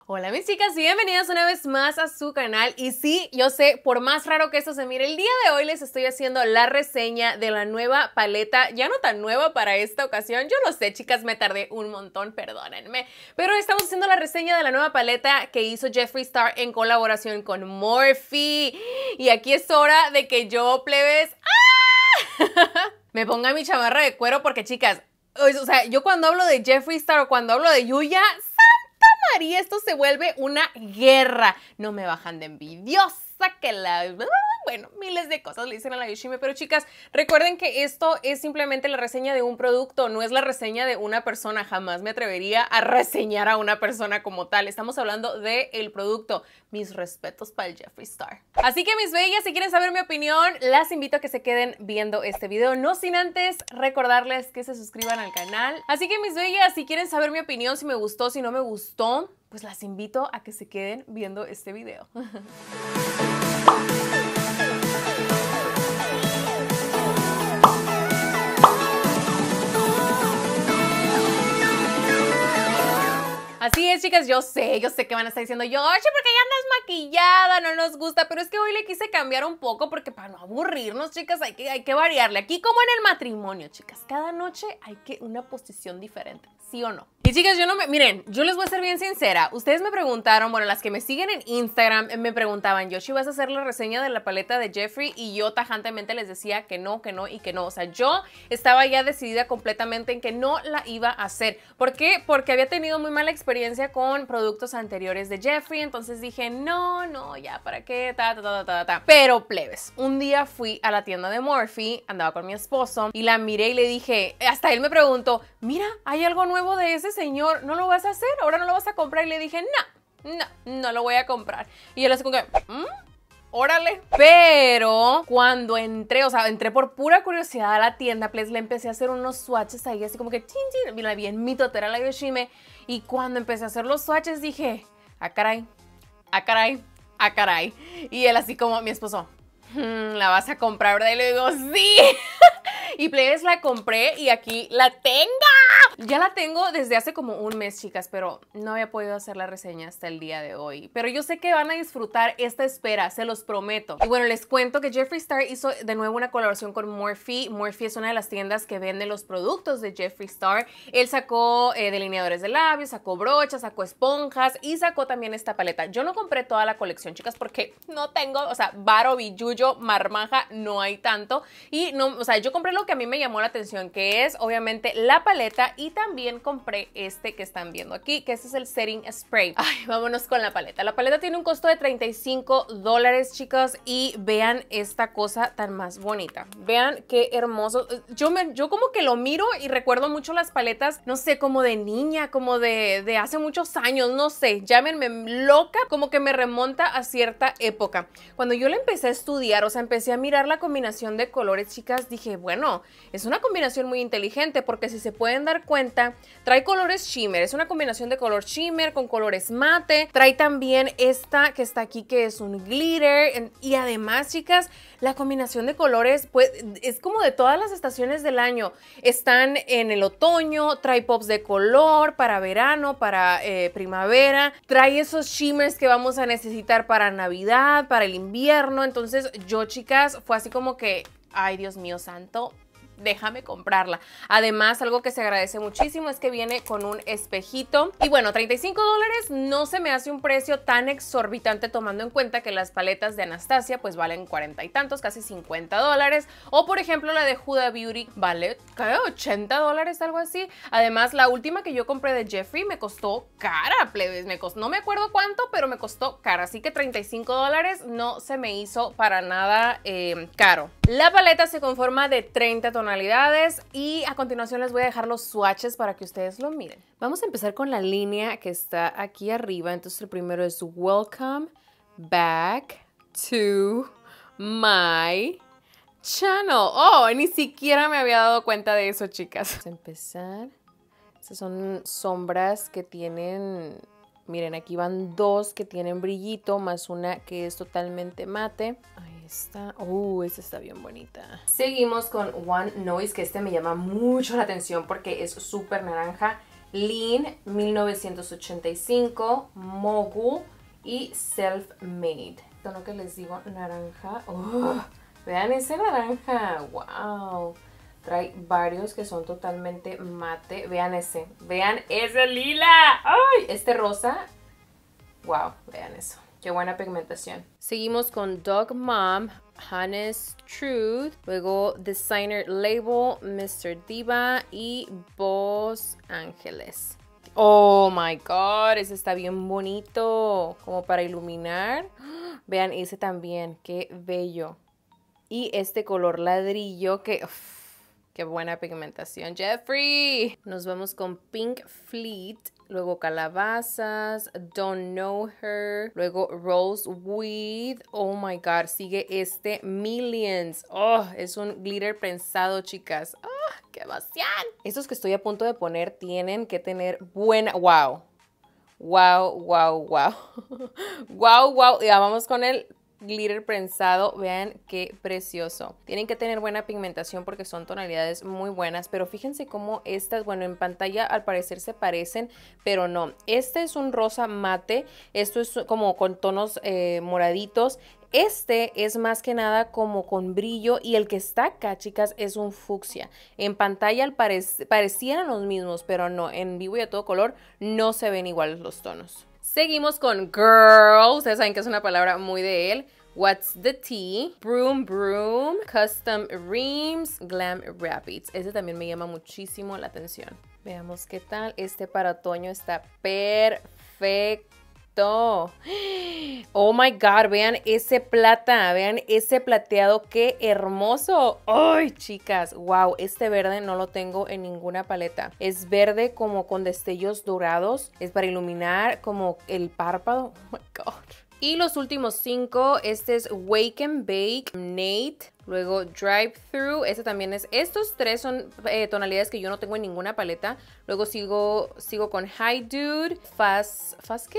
Hola mis chicas y bienvenidas una vez más a su canal. Y sí, yo sé, por más raro que esto se mire, el día de hoy les estoy haciendo la reseña de la nueva paleta, ya no tan nueva para esta ocasión. Yo lo sé, chicas, me tardé un montón, perdónenme, pero estamos haciendo la reseña de la nueva paleta que hizo Jeffree Star en colaboración con Morphe. Y aquí es hora de que yo, plebes, me ponga mi chamarra de cuero porque, chicas, o sea, yo cuando hablo de Jeffree Star o cuando hablo de Yuya, María, esto se vuelve una guerra. No me bajan de envidiosa, que la... Bueno, miles de cosas le dicen a la Yoshime, pero chicas, recuerden que esto es simplemente la reseña de un producto, no es la reseña de una persona. Jamás me atrevería a reseñar a una persona como tal. Estamos hablando del producto. Mis respetos para el Jeffree Star. Así que mis bellas, si quieren saber mi opinión, las invito a que se queden viendo este video, no sin antes recordarles que se suscriban al canal. Así que mis bellas, si quieren saber mi opinión, si me gustó, si no me gustó, pues las invito a que se queden viendo este video. Así es, chicas, yo sé que van a estar diciendo, Yoshi, ¿por qué ya andas maquillada? No nos gusta, pero es que hoy le quise cambiar un poco porque para no aburrirnos, chicas, hay que variarle. Aquí como en el matrimonio, chicas, cada noche hay que una posición diferente, ¿sí o no? Y chicas, miren, yo les voy a ser bien sincera. Ustedes me preguntaron, bueno, las que me siguen en Instagram me preguntaban, Yoshi, ¿vas a hacer la reseña de la paleta de Jeffree? Y yo tajantemente les decía que no y que no. O sea, yo estaba ya decidida completamente en que no la iba a hacer. ¿Por qué? Porque había tenido muy mala experiencia con productos anteriores de Jeffree, entonces dije, no, ya, ¿para qué? Pero, plebes, un día fui a la tienda de Morphe, andaba con mi esposo, y la miré y le dije, hasta él me preguntó, mira, ¿hay algo nuevo de ese señor? ¿No lo vas a hacer? ¿Ahora no lo vas a comprar? Y le dije, no lo voy a comprar. Y él así como que, órale. Pero cuando entré, o sea, entré por pura curiosidad a la tienda, pues le empecé a hacer unos swatches ahí, así como que la vi en mi totera la Yoshime. Y cuando empecé a hacer los swatches dije, caray. Y él así como, mi esposo, ¿la vas a comprar, verdad? Y le digo, sí. Y plebes, la compré y aquí la tengo. Ya la tengo desde hace como un mes, chicas, pero no había podido hacer la reseña hasta el día de hoy. Pero yo sé que van a disfrutar esta espera, se los prometo. Y bueno, les cuento que Jeffree Star hizo de nuevo una colaboración con Morphe. Morphe es una de las tiendas que vende los productos de Jeffree Star. Él sacó delineadores de labios, sacó brochas, sacó esponjas y sacó también esta paleta. Yo no compré toda la colección, chicas, porque no tengo, o sea, varo, billuyo, marmaja, no hay tanto. Y no, o sea, yo compré lo que a mí me llamó la atención, que es obviamente la paleta, y también compré este que están viendo aquí, que este es el setting spray. Ay, vámonos con la paleta. La paleta tiene un costo de $35, chicas, y vean esta cosa tan más bonita. Vean qué hermoso. Yo como que lo miro y recuerdo mucho las paletas, no sé, como de niña, como de hace muchos años, no sé, llámenme loca, como que me remonta a cierta época. Cuando yo la empecé a estudiar, o sea, empecé a mirar la combinación de colores, chicas, dije, bueno, es una combinación muy inteligente porque si se pueden dar cuenta, trae colores shimmer, es una combinación de color shimmer con colores mate, trae también esta que está aquí que es un glitter y además, chicas, la combinación de colores pues es como de todas las estaciones del año. Están en el otoño, trae pops de color para verano, para primavera, trae esos shimmers que vamos a necesitar para Navidad, para el invierno. Entonces yo, chicas, fue así como que, ay, Dios mío santo, déjame comprarla. Además, algo que se agradece muchísimo es que viene con un espejito. Y bueno, $35 no se me hace un precio tan exorbitante tomando en cuenta que las paletas de Anastasia pues valen 40 y tantos, casi $50. O por ejemplo la de Huda Beauty vale $80, algo así. Además, la última que yo compré de Jeffree me costó cara, plebes. No me acuerdo cuánto, pero me costó cara. Así que $35 no se me hizo para nada caro. La paleta se conforma de 30 tonalidades y a continuación les voy a dejar los swatches para que ustedes lo miren. Vamos a empezar con la línea que está aquí arriba. Entonces el primero es Welcome Back to My Channel. Oh, ni siquiera me había dado cuenta de eso, chicas. Vamos a empezar. Estas son sombras que tienen... Miren, aquí van dos que tienen brillito, más una que es totalmente mate. Ahí está. Esta está bien bonita. Seguimos con One Noise, que este me llama mucho la atención porque es súper naranja. Lean 1985, Mogul y Self-Made. Tono que les digo, naranja. Vean ese naranja, wow. Trae varios que son totalmente mate. Vean ese lila. ¡Ay! Este rosa. Wow, vean eso. Qué buena pigmentación. Seguimos con Dog Mom, Honest Truth. Luego Designer Label, Mr. Diva y Boss Ángeles. Oh my god, ese está bien bonito. Como para iluminar. Vean ese también, qué bello. Y este color ladrillo que... qué buena pigmentación, Jeffree. Nos vamos con Pink Fleet. Luego calabazas, Don't Know Her. Luego Rosewood. Oh my god, sigue este Millions. Oh, es un glitter prensado, chicas. Oh, qué emoción. Estos que estoy a punto de poner tienen que tener buena... Wow. Wow, wow, wow. Wow, wow. Ya vamos con el glitter prensado. Vean qué precioso. Tienen que tener buena pigmentación porque son tonalidades muy buenas, pero fíjense cómo estas, bueno, en pantalla al parecer se parecen, pero no. Este es un rosa mate, esto es como con tonos moraditos. Este es más que nada como con brillo y el que está acá, chicas, es un fucsia. En pantalla parecieran los mismos, pero no, en vivo y a todo color no se ven iguales los tonos. Seguimos con Girl, ustedes saben que es una palabra muy de él. What's the Tea, Broom Broom, Custom Reams, Glam Rapids. Ese también me llama muchísimo la atención. Veamos qué tal. Este para otoño está perfecto. Oh my god, vean ese plata, vean ese plateado, qué hermoso. Ay, chicas, wow, este verde no lo tengo en ninguna paleta. Es verde como con destellos dorados, es para iluminar como el párpado. Oh my god. Y los últimos 5, este es Wake and Bake, Nate, luego Drive Through, este también es, estos 3 son tonalidades que yo no tengo en ninguna paleta. Luego sigo con Hi Dude, Fast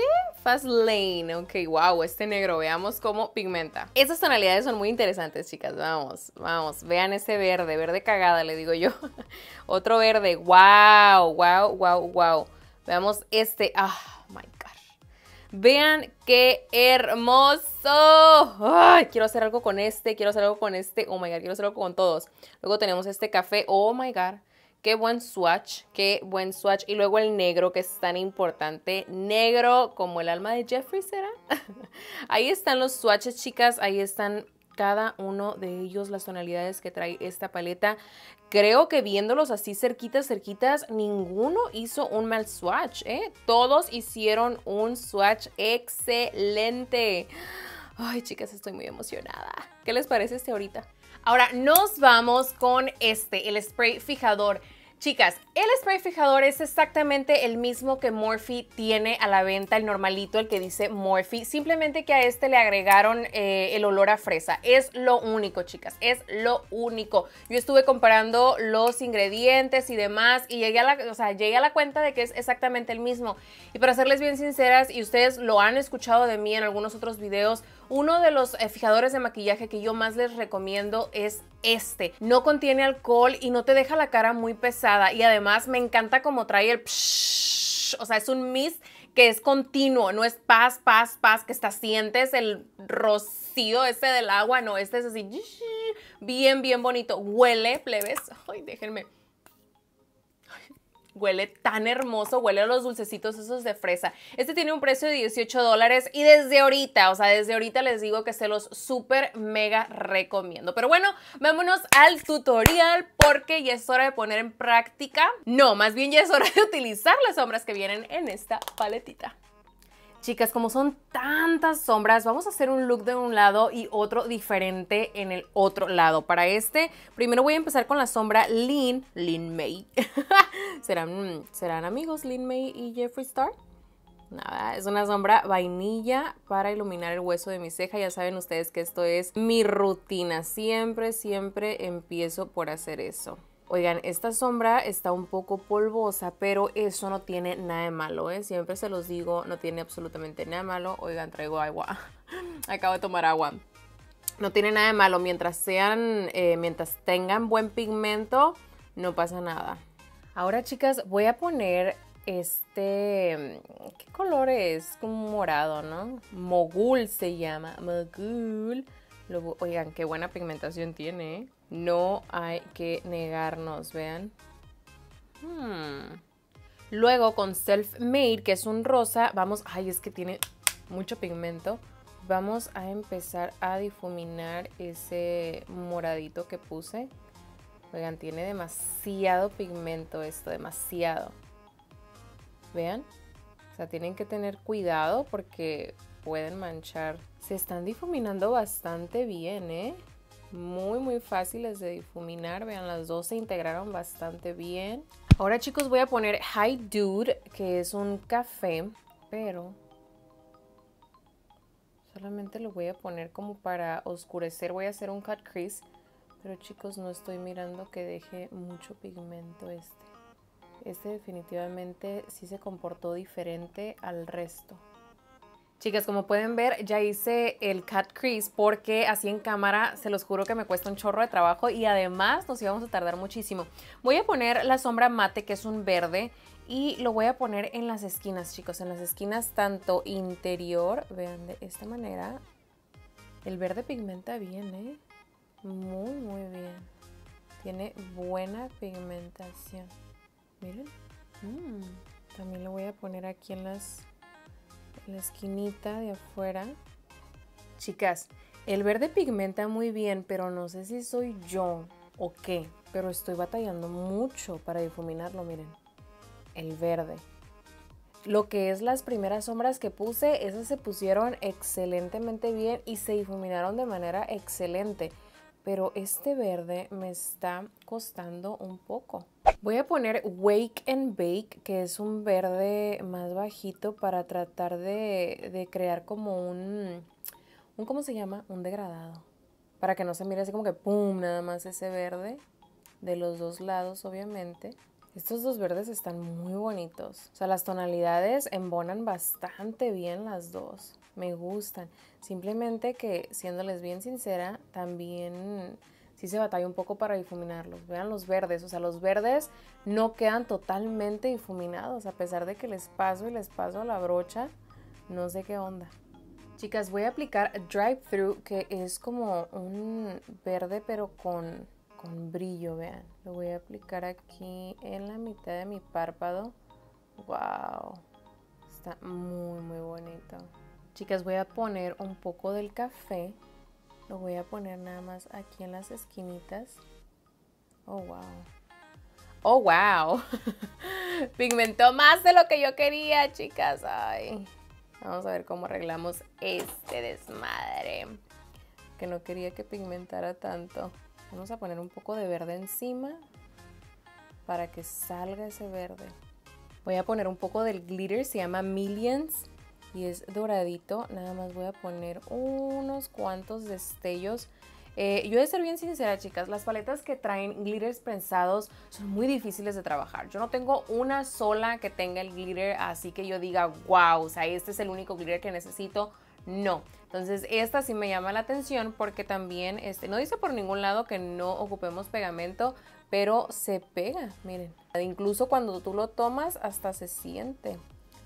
Lane, ok, wow, este negro, veamos cómo pigmenta. Estas tonalidades son muy interesantes, chicas, vamos, vean ese verde, verde cagada le digo yo. Otro verde, wow, wow, wow, wow. Veamos este, my god. Vean qué hermoso. Ay, quiero hacer algo con este, oh my god, quiero hacer algo con todos. Luego tenemos este café, oh my god. Qué buen swatch, qué buen swatch. Y luego el negro, que es tan importante. Negro como el alma de Jeffree, ¿será? Ahí están los swatches, chicas. Ahí están cada uno de ellos, las tonalidades que trae esta paleta. Creo que viéndolos así cerquitas, ninguno hizo un mal swatch, ¿eh? Todos hicieron un swatch excelente. Ay, chicas, estoy muy emocionada. ¿Qué les parece este ahorita? Ahora nos vamos con el spray fijador. Chicas, el spray fijador es exactamente el mismo que Morphe tiene a la venta, el normalito, el que dice Morphe. Simplemente que a este le agregaron el olor a fresa. Es lo único, chicas, es lo único. Yo estuve comparando los ingredientes y demás y llegué a la cuenta de que es exactamente el mismo. Y para serles bien sinceras, y ustedes lo han escuchado de mí en algunos otros videos, uno de los fijadores de maquillaje que yo más les recomiendo es este. No contiene alcohol y no te deja la cara muy pesada. Y además me encanta como trae el psh, o sea, es un mist que es continuo, no es paz, que hasta sientes el rocío ese del agua. No, este es así, bien, bien bonito. Huele, plebes. Ay, déjenme. Huele tan hermoso, huele a los dulcecitos esos de fresa. Este tiene un precio de $18 y desde ahorita les digo que se los súper mega recomiendo. Pero bueno, vámonos al tutorial porque ya es hora de poner en práctica. No, más bien ya es hora de utilizar las sombras que vienen en esta paletita. Chicas, como son tantas sombras, vamos a hacer un look de un lado y otro diferente en el otro lado. Para primero voy a empezar con la sombra Lin May. ¿Serán amigos Lin May y Jeffree Star? Nada, es una sombra vainilla para iluminar el hueso de mi ceja. Ya saben ustedes que esto es mi rutina. Siempre empiezo por hacer eso. Oigan, esta sombra está un poco polvosa, pero eso no tiene nada de malo, ¿eh? Siempre se los digo, no tiene absolutamente nada de malo. Oigan, traigo agua. Acabo de tomar agua. No tiene nada de malo. Mientras tengan buen pigmento, no pasa nada. Ahora, chicas, voy a poner ¿qué color es? Como morado, ¿no? Mogul se llama, Mogul. Oigan, qué buena pigmentación tiene, ¿eh? No hay que negarnos, vean. Luego con Self Made, que es un rosa, vamos, ay, es que tiene mucho pigmento. Vamos a empezar a difuminar ese moradito que puse. Oigan, tiene demasiado pigmento esto, demasiado. Vean, o sea, tienen que tener cuidado porque pueden manchar. Se están difuminando bastante bien, ¿eh? Muy, muy fáciles de difuminar. Vean, las dos se integraron bastante bien. Ahora, chicos, voy a poner Hi Dude, que es un café, pero solamente lo voy a poner como para oscurecer. Voy a hacer un cut crease, pero chicos, no estoy mirando que deje mucho pigmento este. Este definitivamente sí se comportó diferente al resto. Chicas, como pueden ver, ya hice el cut crease porque así en cámara se los juro que me cuesta un chorro de trabajo y además nos íbamos a tardar muchísimo. Voy a poner la sombra mate, que es un verde, y lo voy a poner en las esquinas, chicos, en las esquinas tanto interior, vean, de esta manera. El verde pigmenta bien, ¿eh? Muy, muy bien. Tiene buena pigmentación. Miren. También lo voy a poner aquí en la esquinita de afuera. Chicas, el verde pigmenta muy bien, pero no sé si soy yo o qué, pero estoy batallando mucho para difuminarlo, miren. El verde. Lo que es las primeras sombras que puse, esas se pusieron excelentemente bien y se difuminaron de manera excelente. Pero este verde me está costando un poco. Voy a poner Wake and Bake, que es un verde más bajito para tratar de crear como ¿cómo se llama? Un degradado. Para que no se mire así como que pum, nada más ese verde. De los dos lados, obviamente. Estos dos verdes están muy bonitos. O sea, las tonalidades embonan bastante bien las dos. Me gustan. Simplemente que, siéndoles bien sincera, también sí se batalla un poco para difuminarlos. Vean los verdes. O sea, los verdes no quedan totalmente difuminados. A pesar de que les paso y les paso a la brocha. No sé qué onda. Chicas, voy a aplicar Drive Through, que es como un verde pero con brillo, vean. Lo voy a aplicar aquí en la mitad de mi párpado. Wow, está muy muy bonito. Chicas, voy a poner un poco del café. Lo voy a poner nada más aquí en las esquinitas. Oh, wow. Oh, wow. Pigmentó más de lo que yo quería, chicas. Ay. Vamos a ver cómo arreglamos este desmadre. Que no quería que pigmentara tanto. Vamos a poner un poco de verde encima para que salga ese verde. Voy a poner un poco del glitter, se llama Millions y es doradito. Nada más voy a poner unos cuantos destellos. Yo he de ser bien sincera, chicas, las paletas que traen glitters prensados son muy difíciles de trabajar. Yo no tengo una sola que tenga el glitter así que yo diga, wow, o sea, este es el único glitter que necesito. No, entonces esta sí me llama la atención porque también no dice por ningún lado que no ocupemos pegamento, pero se pega, miren. Incluso cuando tú lo tomas hasta se siente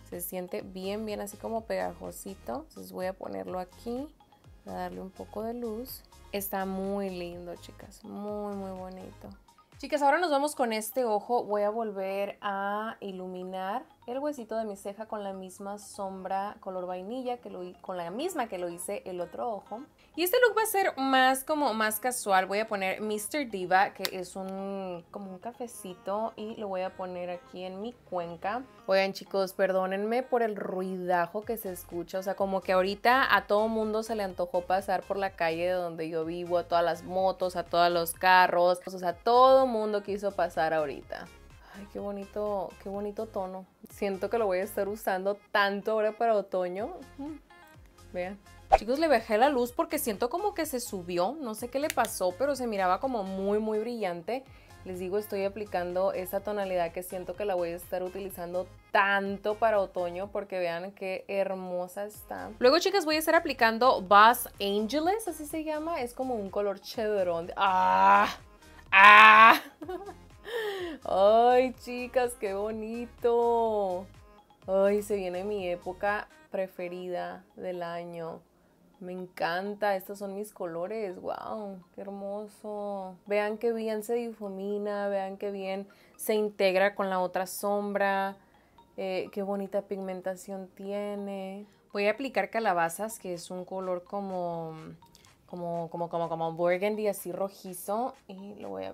bien, bien así como pegajosito. Entonces voy a ponerlo aquí, voy a darle un poco de luz. Está muy lindo, chicas, muy, muy bonito. Chicas, ahora nos vamos con este ojo. Voy a volver a iluminar el huesito de mi ceja con la misma sombra color vainilla, con la misma que lo hice el otro ojo. Y este look va a ser más casual. Voy a poner Mr. Diva, que es como un cafecito, y lo voy a poner aquí en mi cuenca. Oigan, chicos, perdónenme por el ruidajo que se escucha. O sea, como que ahorita a todo mundo se le antojó pasar por la calle de donde yo vivo, a todas las motos, a todos los carros. O sea, todo mundo quiso pasar ahorita. Ay, qué bonito tono. Siento que lo voy a estar usando tanto ahora para otoño. Vean. Chicos, le bajé la luz porque siento como que se subió. No sé qué le pasó, pero se miraba como muy, muy brillante. Les digo, estoy aplicando esta tonalidad que siento que la voy a estar utilizando tanto para otoño porque vean qué hermosa está. Luego, chicas, voy a estar aplicando Boss Angeles, así se llama. Es como un color chedrón. ¡Ah! ¡Ah! Ay, chicas, qué bonito. Ay, se viene mi época preferida del año. Me encanta, estos son mis colores, wow, qué hermoso. Vean qué bien se difumina, vean qué bien se integra con la otra sombra, qué bonita pigmentación tiene. Voy a aplicar calabazas, que es un color como burgundy, así rojizo, y lo voy a...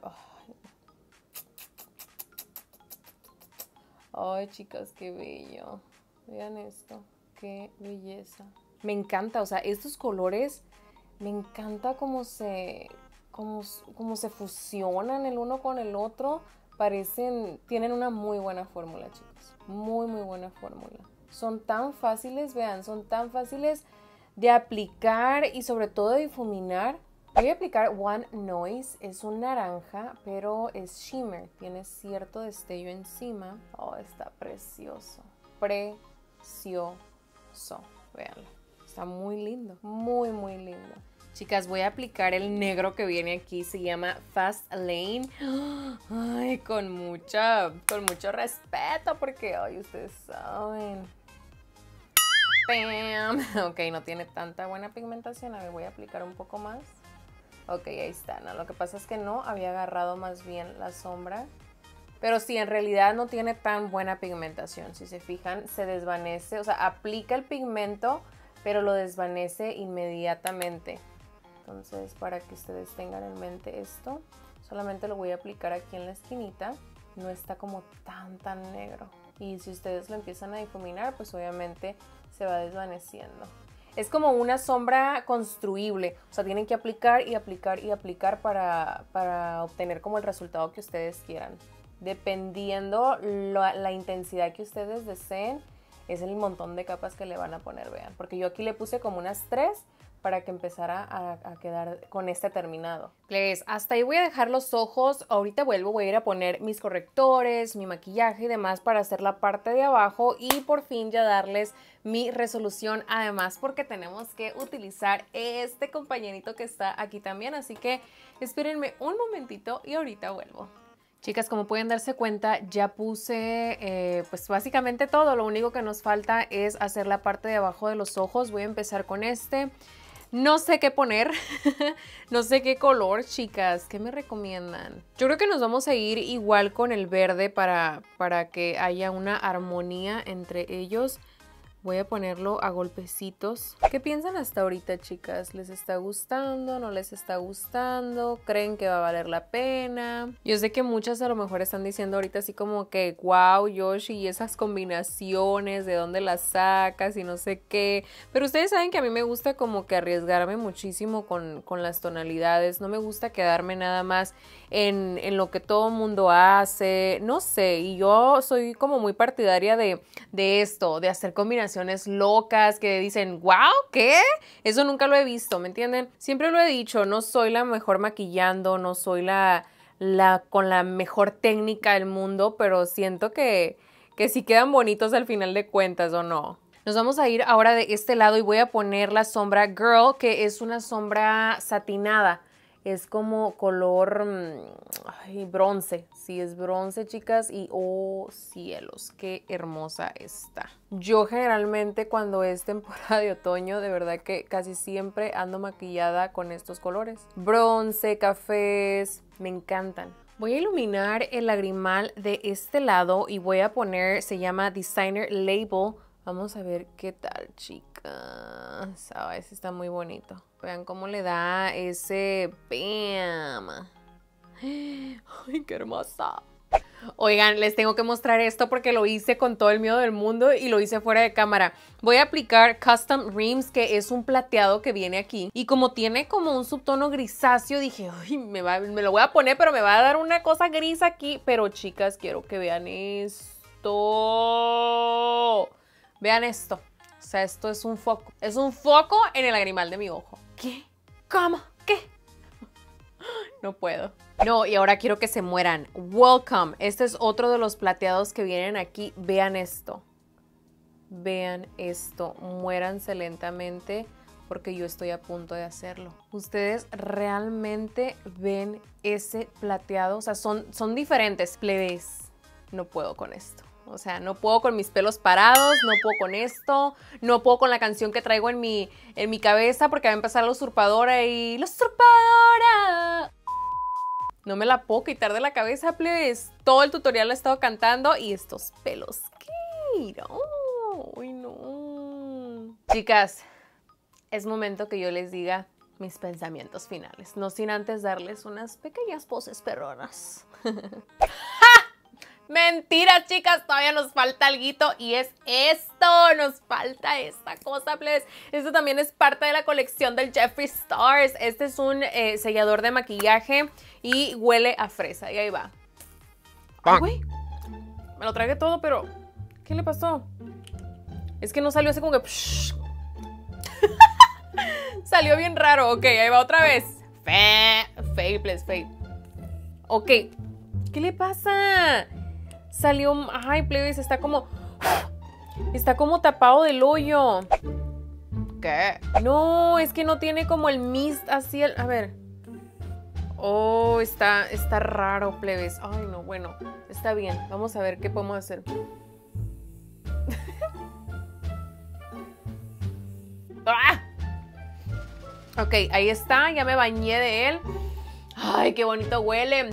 Ay, chicas, qué bello. Vean esto, qué belleza. Me encanta, o sea, estos colores, me encanta cómo se fusionan el uno con el otro. Tienen una muy buena fórmula, chicos. Muy, muy buena fórmula. Son tan fáciles, vean, son tan fáciles de aplicar y sobre todo de difuminar. Voy a aplicar One Noise, es un naranja, pero es shimmer, tiene cierto destello encima. Oh, está precioso, precioso, véanlo, está muy lindo, muy, muy lindo. Chicas, voy a aplicar el negro que viene aquí, se llama Fast Lane. Ay, con mucho respeto, porque, ay, ustedes saben. ¡Bam! Ok, no tiene tanta buena pigmentación, a ver, voy a aplicar un poco más. Ok, ahí está, ¿no? Lo que pasa es que no había agarrado más bien la sombra. Pero sí, en realidad no tiene tan buena pigmentación. Si se fijan, se desvanece. O sea, aplica el pigmento, pero lo desvanece inmediatamente. Entonces, para que ustedes tengan en mente esto, solamente lo voy a aplicar aquí en la esquinita. No está como tan negro. Y si ustedes lo empiezan a difuminar, pues obviamente se va desvaneciendo. Es como una sombra construible, o sea, tienen que aplicar y aplicar y aplicar para obtener como el resultado que ustedes quieran. Dependiendo la intensidad que ustedes deseen, es el montón de capas que le van a poner, vean. Porque yo aquí le puse como unas 3 para que empezara a quedar con este terminado. Pues hasta ahí voy a dejar los ojos. Ahorita vuelvo, voy a ir a poner mis correctores, mi maquillaje y demás para hacer la parte de abajo y por fin ya darles mi resolución. Además, porque tenemos que utilizar este compañerito que está aquí también. Así que espérenme un momentito y ahorita vuelvo. Chicas, como pueden darse cuenta, ya puse pues básicamente todo. Lo único que nos falta es hacer la parte de abajo de los ojos. Voy a empezar con este. No sé qué poner, no sé qué color, chicas, ¿qué me recomiendan? Yo creo que nos vamos a ir igual con el verde para que haya una armonía entre ellos. Voy a ponerlo a golpecitos. ¿Qué piensan hasta ahorita, chicas? ¿Les está gustando? ¿No les está gustando? ¿Creen que va a valer la pena? Yo sé que muchas a lo mejor están diciendo ahorita así como que wow, Yoshi, y esas combinaciones, ¿de dónde las sacas? Y no sé qué. Pero ustedes saben que a mí me gusta como que arriesgarme muchísimo con las tonalidades. No me gusta quedarme nada más en lo que todo mundo hace. No sé, y yo soy como muy partidaria de esto, de hacer combinaciones locas que dicen, wow, ¿qué? Eso nunca lo he visto, ¿me entienden? Siempre lo he dicho, no soy la mejor maquillando, no soy la con la mejor técnica del mundo, pero siento que sí quedan bonitos al final de cuentas, ¿o no? Nos vamos a ir ahora de este lado y voy a poner la sombra Girl, que es una sombra satinada. Es como color bronce. Sí, es bronce, chicas. Y oh, cielos, qué hermosa está. Yo generalmente cuando es temporada de otoño, de verdad que casi siempre ando maquillada con estos colores. Bronce, cafés, me encantan. Voy a iluminar el lagrimal de este lado y voy a poner, se llama Designer Label. Vamos a ver qué tal, chicas. Ese está muy bonito. Vean cómo le da ese ¡bam! ¡Ay, qué hermosa! Oigan, les tengo que mostrar esto porque lo hice con todo el miedo del mundo y lo hice fuera de cámara. Voy a aplicar Custom Rims, que es un plateado que viene aquí. Y como tiene como un subtono grisáceo, dije, ay, me lo voy a poner, pero me va a dar una cosa gris aquí. Pero chicas, quiero que vean esto. Vean esto. O sea, esto es un foco. Es un foco en el lagrimal de mi ojo. ¿Qué? ¿Cómo? ¿Qué? No puedo. No, y ahora quiero que se mueran. Welcome. Este es otro de los plateados que vienen aquí. Vean esto. Vean esto. Muéranse lentamente porque yo estoy a punto de hacerlo. ¿Ustedes realmente ven ese plateado? O sea, son diferentes, plebes. No puedo con esto. O sea, no puedo con mis pelos parados, no puedo con esto, no puedo con la canción que traigo en mi cabeza porque va a empezar la usurpadora y... ¡La usurpadora! No me la puedo quitar de la cabeza, plebes. Todo el tutorial la he estado cantando y estos pelos, ¿qué? No, uy, no. Chicas, es momento que yo les diga mis pensamientos finales, no sin antes darles unas pequeñas poses perronas. Mentira, chicas, todavía nos falta alguito y es esto, nos falta esta cosa, please. Esto también es parte de la colección del Jeffree Stars. Este es un sellador de maquillaje y huele a fresa y ahí va. Ay, güey, me lo tragué todo, pero ¿qué le pasó? Es que no salió así como que... Salió bien raro. Ok, ahí va otra vez. Fail, please, fail. Ok, ¿qué le pasa? Salió, ay, plebes, está como tapado del hoyo. ¿Qué? No, es que no tiene como el mist así, a ver. Oh, está raro, plebes. Ay, no, bueno, está bien. Vamos a ver qué podemos hacer. ¡Ah! Ok, ahí está, ya me bañé de él. Ay, qué bonito huele.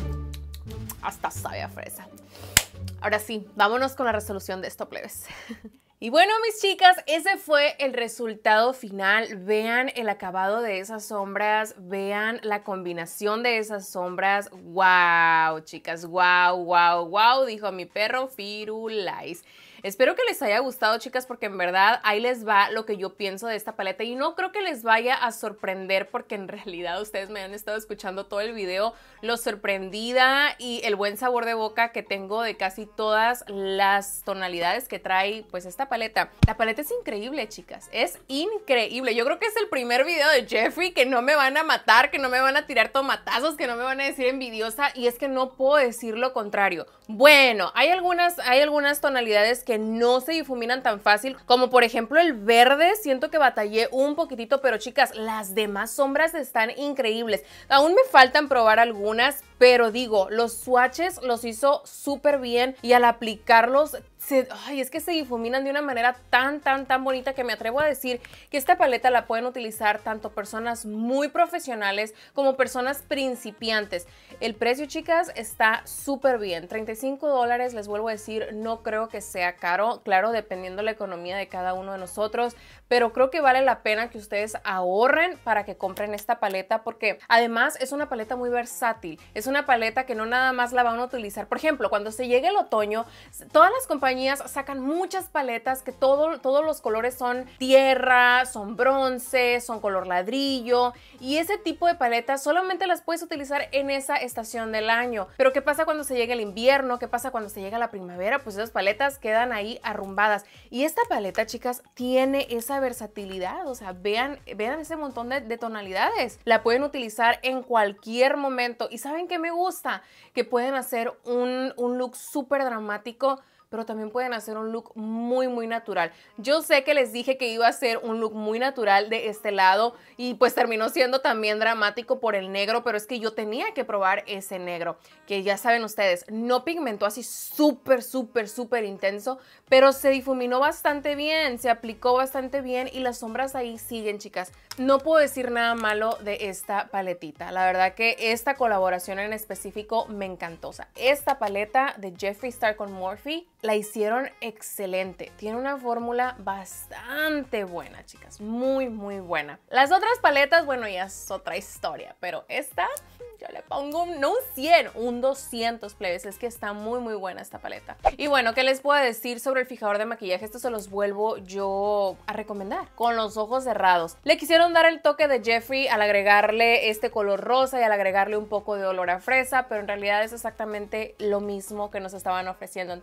Hasta sabe a fresa. Ahora sí, vámonos con la resolución de esto, plebes. Y bueno, mis chicas, ese fue el resultado final. Vean el acabado de esas sombras, vean la combinación de esas sombras. ¡Wow, chicas! ¡Wow, wow, wow! Dijo mi perro Firulais. Espero que les haya gustado, chicas, porque en verdad ahí les va lo que yo pienso de esta paleta y no creo que les vaya a sorprender porque en realidad ustedes me han estado escuchando todo el video, lo sorprendida y el buen sabor de boca que tengo de casi todas las tonalidades que trae pues esta paleta. La paleta es increíble, chicas, es increíble. Yo creo que es el primer video de Jeffree que no me van a matar, que no me van a tirar tomatazos, que no me van a decir envidiosa y es que no puedo decir lo contrario. Bueno, hay algunas tonalidades que no se difuminan tan fácil, como por ejemplo el verde, siento que batallé un poquitito, pero chicas, las demás sombras están increíbles. Aún me faltan probar algunas, pero digo, los swatches los hizo súper bien y al aplicarlos, es que se difuminan de una manera tan bonita que me atrevo a decir que esta paleta la pueden utilizar tanto personas muy profesionales como personas principiantes. El precio, chicas, está súper bien, $35, les vuelvo a decir, no creo que sea caro, claro, dependiendo la economía de cada uno de nosotros, pero creo que vale la pena que ustedes ahorren para que compren esta paleta porque además es una paleta muy versátil, es una paleta que no nada más la van a utilizar, por ejemplo, cuando se llegue el otoño, todas las compañías sacan muchas paletas que todos los colores son tierra, son bronce, son color ladrillo y ese tipo de paletas solamente las puedes utilizar en esa estación del año. Pero ¿qué pasa cuando se llega el invierno? ¿Qué pasa cuando se llega la primavera? Pues esas paletas quedan ahí arrumbadas. Y esta paleta, chicas, tiene esa versatilidad. O sea, vean ese montón de tonalidades. La pueden utilizar en cualquier momento. ¿Y saben qué me gusta? Que pueden hacer un look súper dramático, pero también pueden hacer un look muy natural. Yo sé que les dije que iba a ser un look muy natural de este lado y pues terminó siendo también dramático por el negro, pero es que yo tenía que probar ese negro, que ya saben ustedes, no pigmentó así súper intenso, pero se difuminó bastante bien, se aplicó bastante bien y las sombras ahí siguen, chicas. No puedo decir nada malo de esta paletita. La verdad que esta colaboración en específico me encantó. O sea, esta paleta de Jeffree Star con Morphe la hicieron excelente. Tiene una fórmula bastante buena, chicas. Muy buena. Las otras paletas, bueno, ya es otra historia, pero esta yo le pongo no un 100, un 200, plebes. Es que está muy buena esta paleta. Y bueno, ¿qué les puedo decir sobre el fijador de maquillaje? Esto se los vuelvo yo a recomendar. Con los ojos cerrados. Le quisieron dar el toque de Jeffree al agregarle este color rosa y al agregarle un poco de olor a fresa, pero en realidad es exactamente lo mismo que nos estaban ofreciendo anteriormente.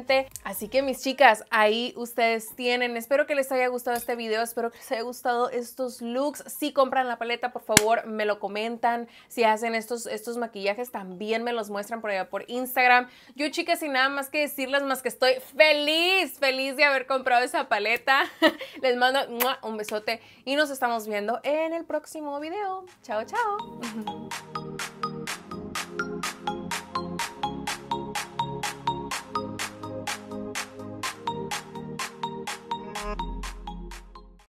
caliente. Así que mis chicas, ahí ustedes tienen. Espero que les haya gustado este video, espero que les haya gustado estos looks. Si compran la paleta, por favor, me lo comentan. Si hacen estos maquillajes, también me los muestran por allá por Instagram. Yo, chicas, sin nada más que decirles, más que estoy feliz de haber comprado esa paleta. Les mando un besote y nos estamos viendo en el próximo video. Chao, chao.